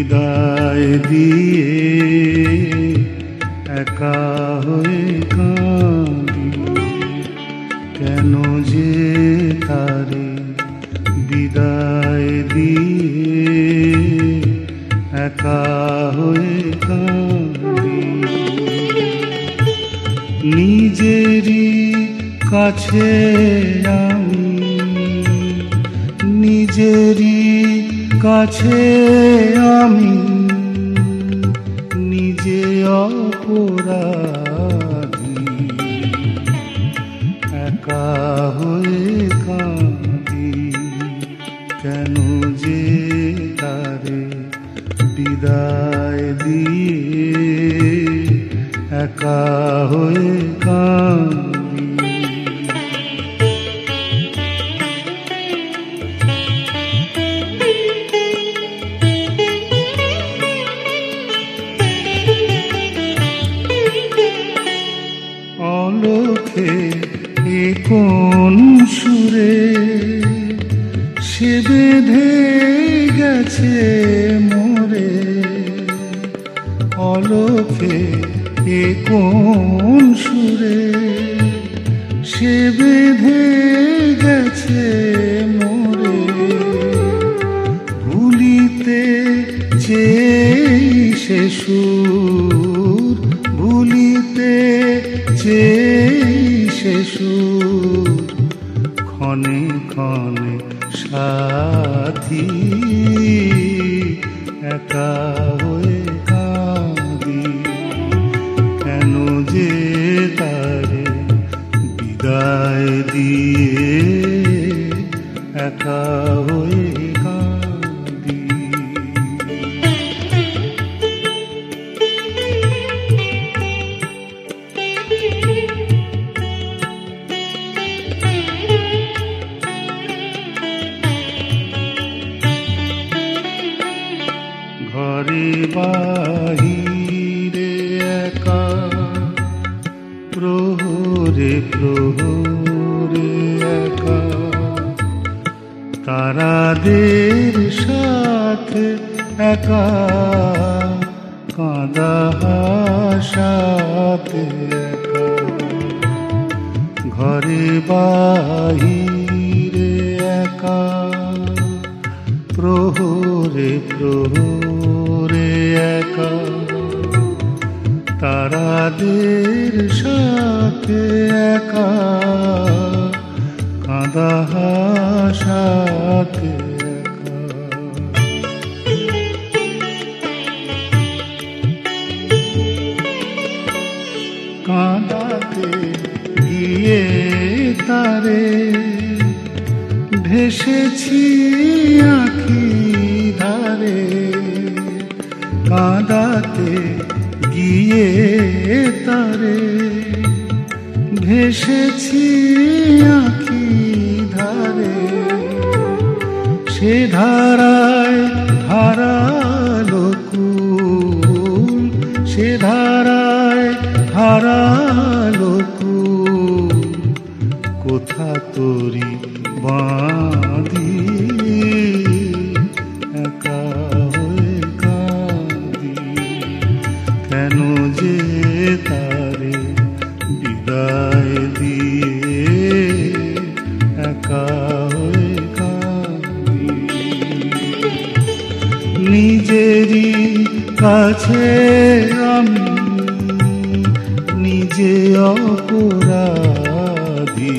বিদায় দিয়ে একা হয়ে কাঁদি, কেন যে তারে বিদায় দিয়ে একা হয়ে কাঁদি। নিজেরই কাছে আমি, নিজেরই কাছে আমি, নিজে অপরাধী, একা হয়ে কাঁদি, কেন যে তারে বিদায় দিয়ে একা হয়ে কাঁদি। অলোকে এ কোন সুরে সে বেঁধে গেছে মোরে, অলোকে এ কোন সুরে সে বেঁধে গেছে মোরে, ভুলিতে চেয়ে সে সুর, ভুলিতে চেয়ে সে সুর, ক্ষণে ক্ষণে সাথী, একা হয়ে কাঁদি, কেন যে তারে বিদায় দিয়ে একা হয়ে কাঁদি। ঘরে বাহিরে একা, প্রহরে প্রহরে একা, তারাদের সাথে একা, কাঁদা হাসাতে একা। ঘরে বাহিরে একা, প্রহরে প্রহরে একা, তারাদের সাথে একা, কাঁদা হাসাতে একা। কাঁদাতে গিয়ে তারে ভেসেছি আঁখি ধারে, কাঁদাতে গিয়ে তারে ভেসেছি আঁখি ধারে, সে ধারায় হারালো কুল, সে ধারায় হারালো কুল, কোথা তোরি বাঁধি, একা হয়ে কাঁদি, কেন যে তারে বিদায় দিয়ে একা হয়ে কাঁদি। নিজেরই কাছে আমি, নিজে অপরাধী,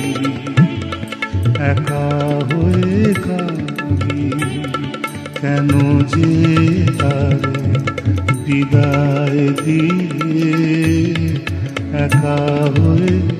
একা হয়ে কাঁদি, কেন যে তারে বিদায় দিয়ে একা হয়ে